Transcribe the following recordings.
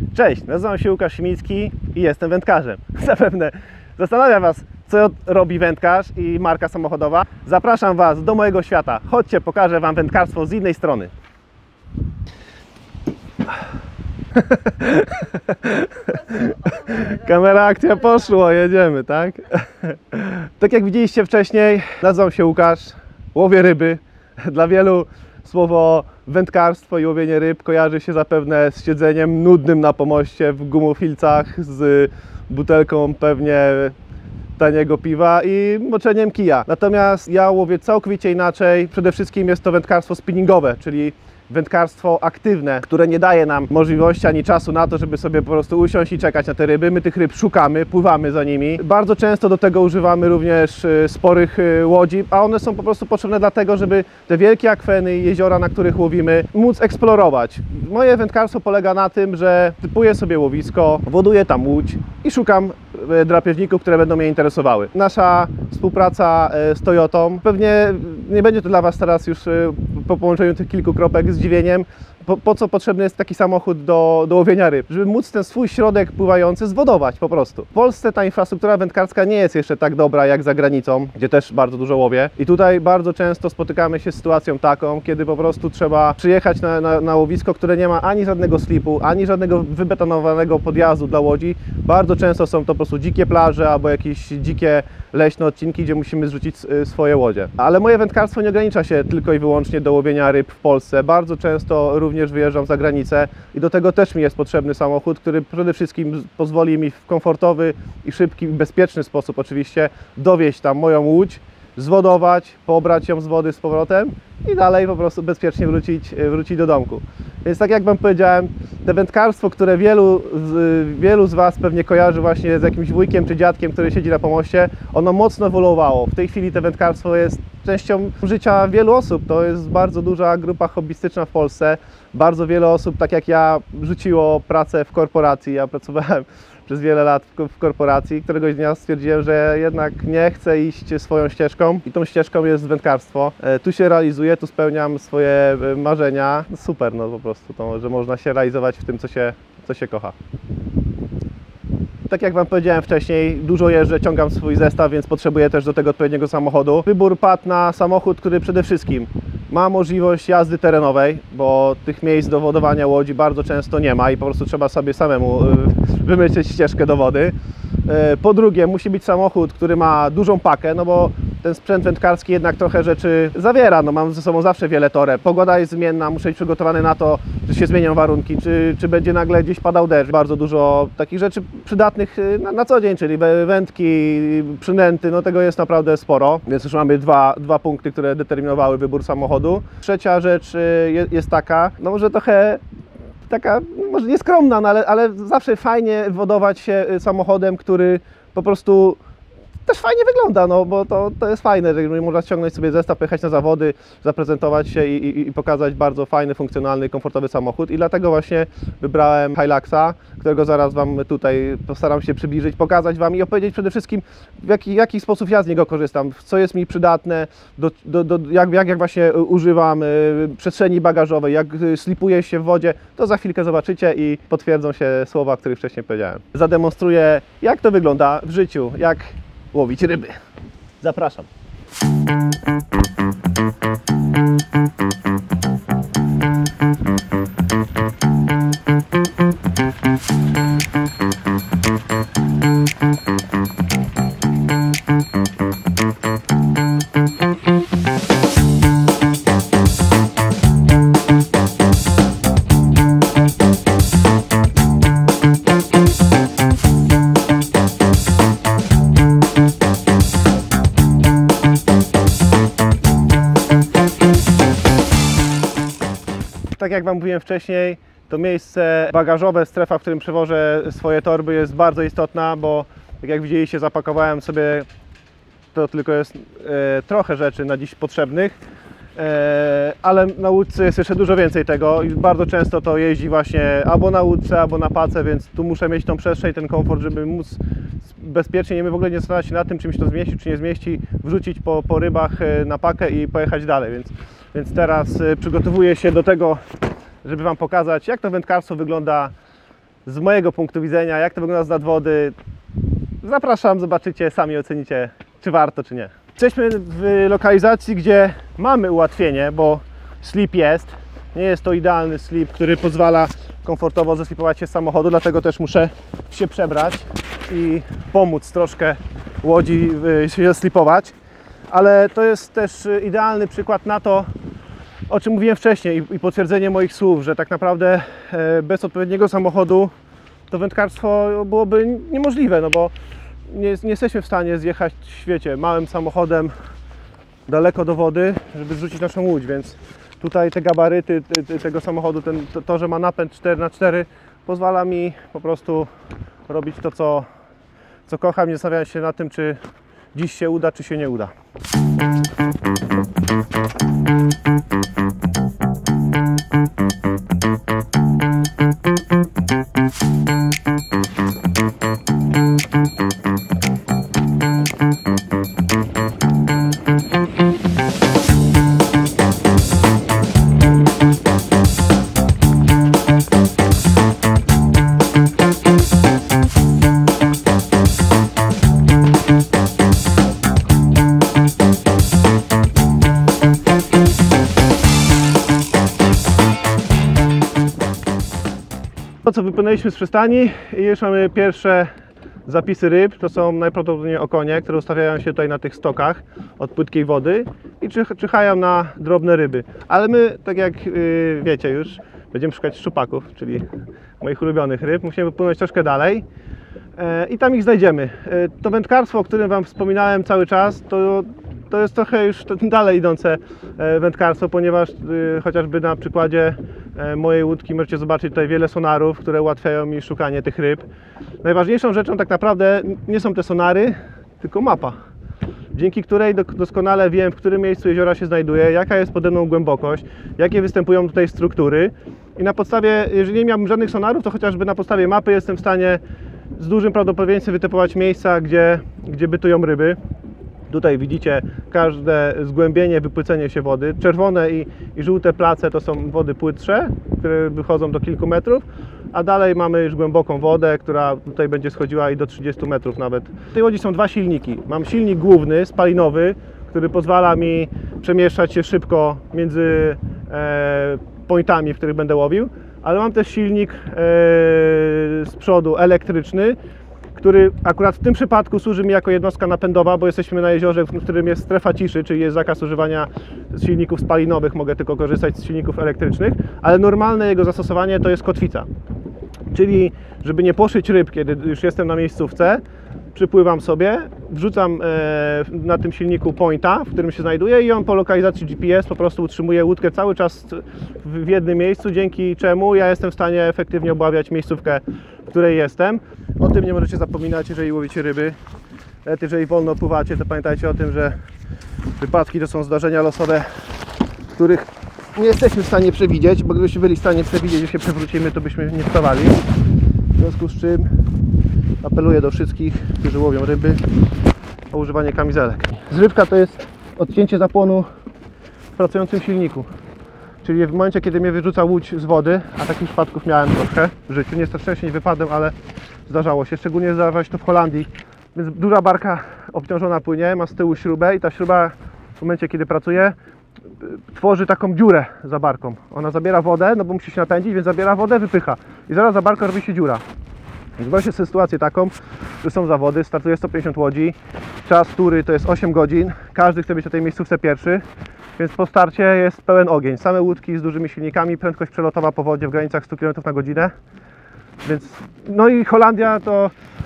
Cześć, nazywam się Łukasz Simiński i jestem wędkarzem. Zapewne zastanawia Was, co robi wędkarz i marka samochodowa. Zapraszam Was do mojego świata. Chodźcie, pokażę Wam wędkarstwo z innej strony. Kamera, akcja, poszło, jedziemy, tak? Tak jak widzieliście wcześniej, nazywam się Łukasz, łowię ryby. Dla wielu słowo wędkarstwo i łowienie ryb kojarzy się zapewne z siedzeniem nudnym na pomoście w gumofilcach, z butelką pewnie taniego piwa i moczeniem kija. Natomiast ja łowię całkowicie inaczej. Przede wszystkim jest to wędkarstwo spinningowe, czyli wędkarstwo aktywne, które nie daje nam możliwości ani czasu na to, żeby sobie po prostu usiąść i czekać na te ryby. My tych ryb szukamy, pływamy za nimi. Bardzo często do tego używamy również sporych łodzi, a one są po prostu potrzebne dlatego, żeby te wielkie akweny i jeziora, na których łowimy, móc eksplorować. Moje wędkarstwo polega na tym, że typuję sobie łowisko, woduję tam łódź i szukam drapieżników, które będą mnie interesowały. Nasza współpraca z Toyotą, pewnie nie będzie to dla Was teraz już po połączeniu tych kilku kropek zdziwieniem, po co potrzebny jest taki samochód do łowienia ryb, żeby móc ten swój środek pływający zwodować po prostu. W Polsce ta infrastruktura wędkarska nie jest jeszcze tak dobra jak za granicą, gdzie też bardzo dużo łowię i tutaj bardzo często spotykamy się z sytuacją taką, kiedy po prostu trzeba przyjechać na łowisko, które nie ma ani żadnego slipu, ani żadnego wybetonowanego podjazdu dla łodzi. Bardzo często są to po prostu dzikie plaże albo jakieś dzikie leśne odcinki, gdzie musimy zrzucić swoje łodzie. Ale moje wędkarstwo nie ogranicza się tylko i wyłącznie do łowienia ryb w Polsce. Bardzo często również wyjeżdżam za granicę i do tego też mi jest potrzebny samochód, który przede wszystkim pozwoli mi w komfortowy i szybki, bezpieczny sposób oczywiście dowieźć tam moją łódź, zwodować, pobrać ją z wody z powrotem i dalej po prostu bezpiecznie wrócić do domku. Więc tak jak Wam powiedziałem, to wędkarstwo, które wielu z Was pewnie kojarzy właśnie z jakimś wujkiem czy dziadkiem, który siedzi na pomoście, ono mocno ewoluowało. W tej chwili to wędkarstwo jest częścią życia wielu osób. To jest bardzo duża grupa hobbystyczna w Polsce. Bardzo wiele osób, tak jak ja, rzuciło pracę w korporacji. Ja pracowałem przez wiele lat w korporacji. Któregoś dnia stwierdziłem, że jednak nie chcę iść swoją ścieżką i tą ścieżką jest wędkarstwo. Tu się realizuję, tu spełniam swoje marzenia. Super, no po prostu to, że można się realizować w tym, co się kocha. Tak jak Wam powiedziałem wcześniej, dużo jeżdżę, ciągam swój zestaw, więc potrzebuję też do tego odpowiedniego samochodu. Wybór padł na samochód, który przede wszystkim ma możliwość jazdy terenowej, bo tych miejsc do wodowania łodzi bardzo często nie ma i po prostu trzeba sobie samemu wymyślić ścieżkę do wody. Po drugie, musi być samochód, który ma dużą pakę, no bo ten sprzęt wędkarski jednak trochę rzeczy zawiera. No, mam ze sobą zawsze wiele toreb. Pogoda jest zmienna, muszę być przygotowany na to, że się zmienią warunki, czy będzie nagle gdzieś padał deszcz. Bardzo dużo takich rzeczy przydatnych na co dzień, czyli wędki, przynęty, no tego jest naprawdę sporo. Więc już mamy dwa punkty, które determinowały wybór samochodu. Trzecia rzecz jest taka, no może trochę taka, może nieskromna, no ale zawsze fajnie wodować się samochodem, który po prostu też fajnie wygląda, no bo to jest fajne, że można ściągnąć sobie zestaw, pojechać na zawody, zaprezentować się i pokazać bardzo fajny, funkcjonalny, komfortowy samochód i dlatego właśnie wybrałem Hiluxa, którego zaraz Wam tutaj postaram się przybliżyć, pokazać Wam i opowiedzieć przede wszystkim w jaki sposób ja z niego korzystam, co jest mi przydatne, jak właśnie używam przestrzeni bagażowej, jak slipuję się w wodzie, to za chwilkę zobaczycie i potwierdzą się słowa, o których wcześniej powiedziałem. Zademonstruję, jak to wygląda w życiu, jak łowić ryby. Zapraszam. Tak jak Wam mówiłem wcześniej, to miejsce bagażowe, strefa, w którym przewożę swoje torby, jest bardzo istotna, bo tak jak widzieliście, zapakowałem sobie, to tylko jest trochę rzeczy na dziś potrzebnych, ale na łódce jest jeszcze dużo więcej tego i bardzo często to jeździ właśnie albo na łódce, albo na pace, więc tu muszę mieć tą przestrzeń, ten komfort, żeby móc bezpiecznie, nie w ogóle nie zastanawiać się nad tym, czy mi się to zmieści, czy nie zmieści, wrzucić po rybach na pakę i pojechać dalej, więc teraz przygotowuję się do tego, żeby Wam pokazać, jak to wędkarstwo wygląda z mojego punktu widzenia, jak to wygląda z nadwody. Zapraszam, zobaczycie, sami ocenicie, czy warto, czy nie. Jesteśmy w lokalizacji, gdzie mamy ułatwienie, bo slip jest. Nie jest to idealny slip, który pozwala komfortowo zeslipować się z samochodu, dlatego też muszę się przebrać i pomóc troszkę łodzi się slipować. Ale to jest też idealny przykład na to, o czym mówiłem wcześniej i potwierdzenie moich słów, że tak naprawdę bez odpowiedniego samochodu to wędkarstwo byłoby niemożliwe, no bo nie jesteśmy w stanie zjechać w świecie małym samochodem daleko do wody, żeby zrzucić naszą łódź, więc tutaj te gabaryty tego samochodu, to, że ma napęd 4x4 pozwala mi po prostu robić to, co kocham, nie zastanawiając się nad tym, czy dziś się uda, czy się nie uda. Co wypłynęliśmy z przystani i już mamy pierwsze zapisy ryb. To są najprawdopodobniej okonie, które ustawiają się tutaj na tych stokach od płytkiej wody i czyhają na drobne ryby. Ale my, tak jak wiecie już, będziemy szukać szczupaków, czyli moich ulubionych ryb. Musimy wypłynąć troszkę dalej i tam ich znajdziemy. To wędkarstwo, o którym Wam wspominałem cały czas, to jest trochę już dalej idące wędkarstwo, ponieważ chociażby na przykładzie mojej łódki możecie zobaczyć tutaj wiele sonarów, które ułatwiają mi szukanie tych ryb. Najważniejszą rzeczą tak naprawdę nie są te sonary, tylko mapa, dzięki której doskonale wiem, w którym miejscu jeziora się znajduje, jaka jest pode mną głębokość, jakie występują tutaj struktury i na podstawie, jeżeli nie miałbym żadnych sonarów, to chociażby na podstawie mapy jestem w stanie z dużym prawdopodobieństwem wytypować miejsca, gdzie bytują ryby. Tutaj widzicie każde zgłębienie, wypłycenie się wody. Czerwone i żółte place to są wody płytsze, które wychodzą do kilku metrów, a dalej mamy już głęboką wodę, która tutaj będzie schodziła i do 30 metrów nawet. W tej łodzi są dwa silniki. Mam silnik główny, spalinowy, który pozwala mi przemieszczać się szybko między pointami, w których będę łowił, ale mam też silnik z przodu elektryczny, który akurat w tym przypadku służy mi jako jednostka napędowa, bo jesteśmy na jeziorze, w którym jest strefa ciszy, czyli jest zakaz używania silników spalinowych, mogę tylko korzystać z silników elektrycznych, ale normalne jego zastosowanie to jest kotwica. Czyli żeby nie poszyć ryb, kiedy już jestem na miejscówce, przypływam sobie, wrzucam na tym silniku pointa, w którym się znajduję i on po lokalizacji GPS po prostu utrzymuje łódkę cały czas w jednym miejscu, dzięki czemu ja jestem w stanie efektywnie obławiać miejscówkę, w której jestem. O tym nie możecie zapominać, jeżeli łowicie ryby. Nawet jeżeli wolno pływacie, to pamiętajcie o tym, że wypadki to są zdarzenia losowe, których nie jesteśmy w stanie przewidzieć, bo gdybyśmy byli w stanie przewidzieć, że się przewrócimy, to byśmy nie wstawali. W związku z czym apeluję do wszystkich, którzy łowią ryby, o używanie kamizelek. Zrywka to jest odcięcie zapłonu w pracującym silniku. Czyli w momencie, kiedy mnie wyrzuca łódź z wody, a takich przypadków miałem trochę w życiu, nie szczęście nie wypadłem, ale zdarzało się, szczególnie zdarza się to w Holandii. Więc duża barka obciążona płynie, ma z tyłu śrubę i ta śruba w momencie, kiedy pracuje, tworzy taką dziurę za barką. Ona zabiera wodę, no bo musi się napędzić, więc zabiera wodę, wypycha. I zaraz za barką robi się dziura. I wyobraźcie sobie sytuację taką, że są zawody, startuje 150 łodzi, czas tury to jest 8 godzin, każdy chce być na tej miejscówce pierwszy, więc po starcie jest pełen ogień. Same łódki z dużymi silnikami, prędkość przelotowa po wodzie w granicach 100 km na godzinę. Więc, no i Holandia to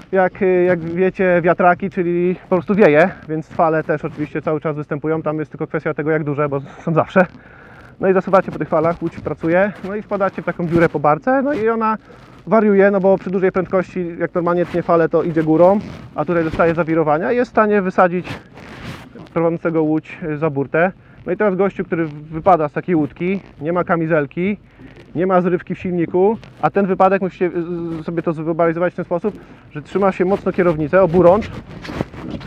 jak wiecie wiatraki, czyli po prostu wieje, więc fale też oczywiście cały czas występują, tam jest tylko kwestia tego jak duże, bo są zawsze. No i zasuwacie po tych falach, łódź pracuje, no i wpadacie w taką dziurę po barce, no i ona wariuje, no bo przy dużej prędkości, jak normalnie tnie fale, to idzie górą, a tutaj dostaje zawirowania i jest w stanie wysadzić prowadzącego łódź za burtę. No i teraz gościu, który wypada z takiej łódki, nie ma kamizelki, nie ma zrywki w silniku, a ten wypadek musicie sobie to zwizualizować w ten sposób, że trzyma się mocno kierownicę, oburącz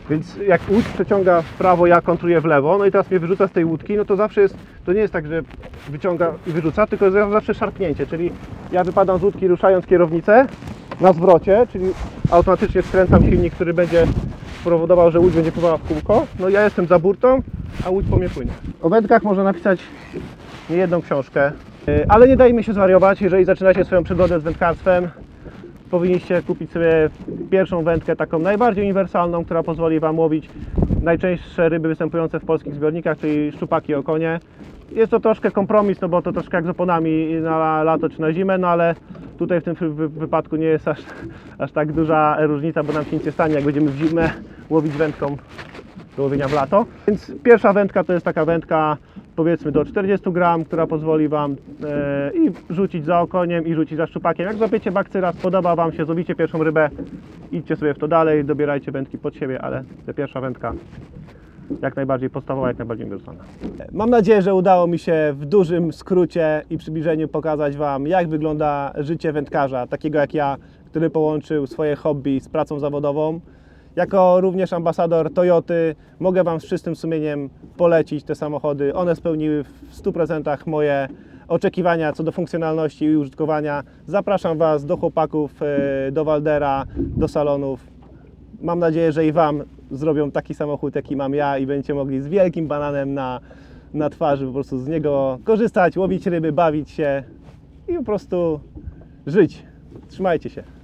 Więc jak łódź przeciąga w prawo, ja kontruję w lewo, no i teraz mnie wyrzuca z tej łódki, no to zawsze jest, to nie jest tak, że wyciąga i wyrzuca, tylko jest zawsze szarpnięcie, czyli ja wypadam z łódki ruszając kierownicę na zwrocie, czyli automatycznie skręcam silnik, który będzie spowodował, że łódź będzie pływała w kółko, no ja jestem za burtą, a łódź po mnie płynie. O wędkach można napisać niejedną książkę, ale nie dajmy się zwariować, jeżeli zaczynacie swoją przygodę z wędkarstwem, powinniście kupić sobie pierwszą wędkę, taką najbardziej uniwersalną, która pozwoli Wam łowić najczęstsze ryby występujące w polskich zbiornikach, czyli szczupaki, okonie. Jest to troszkę kompromis, no bo to troszkę jak z oponami na lato czy na zimę, no ale tutaj w tym wypadku nie jest aż tak duża różnica, bo nam się nic nie stanie, jak będziemy w zimę łowić wędką do łowienia w lato. Więc pierwsza wędka to jest taka wędka powiedzmy do 40 gram, która pozwoli Wam i rzucić za okoniem, i rzucić za szczupakiem. Jak złapiecie bakcyla, spodoba Wam się, złowicie pierwszą rybę, idźcie sobie w to dalej, dobierajcie wędki pod siebie, ale ta pierwsza wędka jak najbardziej podstawowa, jak najbardziej uniwersalna. Mam nadzieję, że udało mi się w dużym skrócie i przybliżeniu pokazać Wam, jak wygląda życie wędkarza, takiego jak ja, który połączył swoje hobby z pracą zawodową. Jako również ambasador Toyoty mogę Wam z czystym sumieniem polecić te samochody. One spełniły w 100% moje oczekiwania co do funkcjonalności i użytkowania. Zapraszam Was do chłopaków, do Waldera, do salonów. Mam nadzieję, że i Wam zrobią taki samochód, jaki mam ja i będziecie mogli z wielkim bananem na twarzy po prostu z niego korzystać, łowić ryby, bawić się i po prostu żyć. Trzymajcie się.